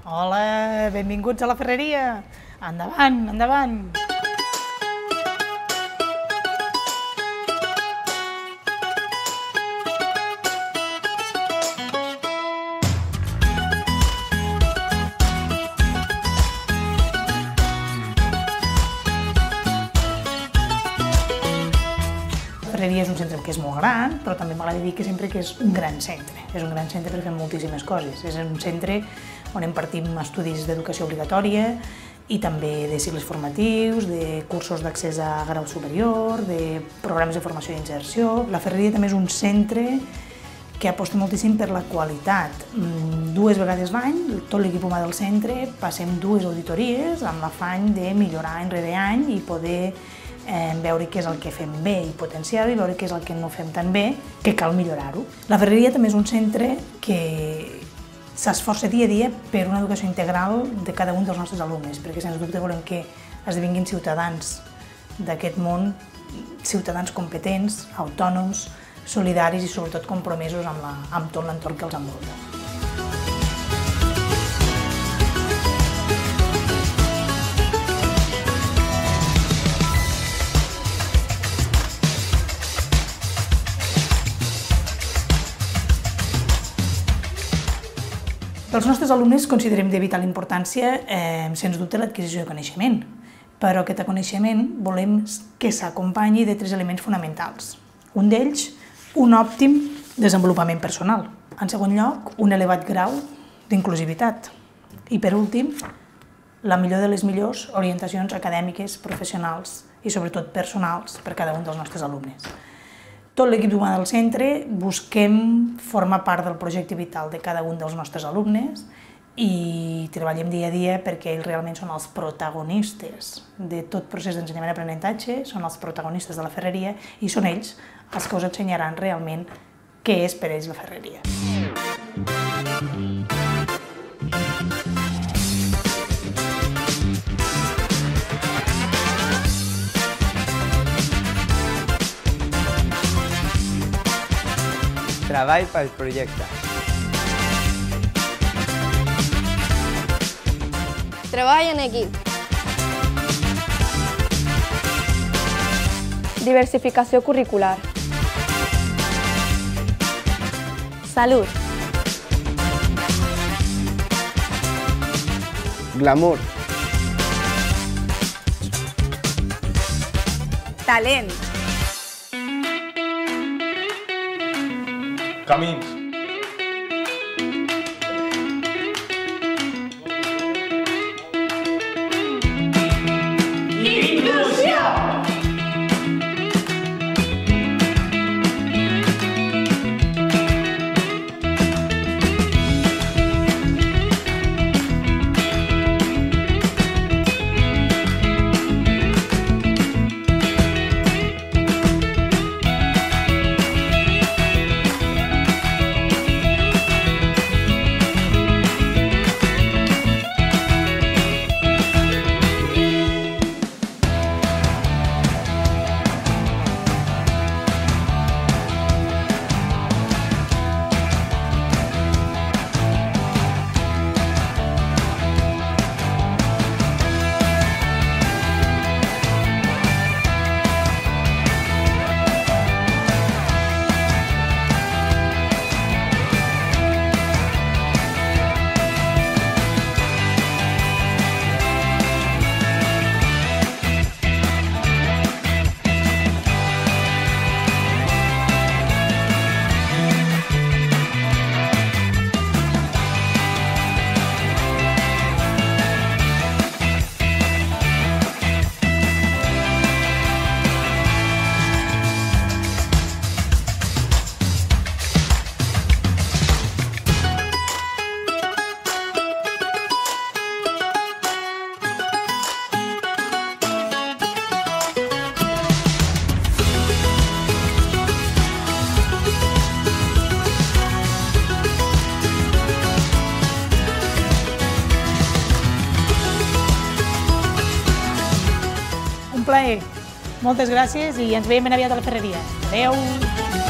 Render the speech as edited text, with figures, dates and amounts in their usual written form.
Hola, benvinguts a la ferreria. Endavant, endavant. La ferreria és un centre que és molt gran, però també m'agrada dir que sempre que és un gran centre. És un gran centre per fer moltíssimes coses. És un centre on impartim estudis d'educació obligatòria i també de cicles formatius, de cursos d'accés a grau superior, de programes de formació i inserció. La ferreria també és un centre que aposta moltíssim per la qualitat. 2 vegades l'any, tot l'equip humà del centre, passem 2 auditories amb l'afany de millorar any rere any i poder veure què és el que fem bé i potenciar-ho i veure què és el que no fem tan bé, que cal millorar-ho. La ferreria també és un centre que s'esforça dia a dia per una educació integral de cada un dels nostres alumnes, perquè sens dubte volem que esdevinguin ciutadans d'aquest món, ciutadans competents, autònoms, solidaris i sobretot compromesos amb tot l'entorn que els envolta. Pels nostres alumnes considerem de vital importància, sens dubte, l'adquisició de coneixement, però aquest coneixement volem que s'acompanyi de 3 elements fonamentals. Un d'ells, un òptim desenvolupament personal. En segon lloc, un elevat grau d'inclusivitat. I per últim, la millor de les millors orientacions acadèmiques, professionals i sobretot personals per cada un dels nostres alumnes. Tot l'equip humà del centre busquem formar part del projecte vital de cada un dels nostres alumnes i treballem dia a dia perquè ells realment són els protagonistes de tot procés d'ensenyament i aprenentatge, són els protagonistes de la ferreria i són ells els que us ensenyaran realment què és per ells la ferreria. Treball pel projecte. Treball en equip. Diversificació curricular. Salut. Glamour. Talent. Camins. Un plaer. Moltes gràcies i ens veiem ben aviat a la ferreria. Adéu!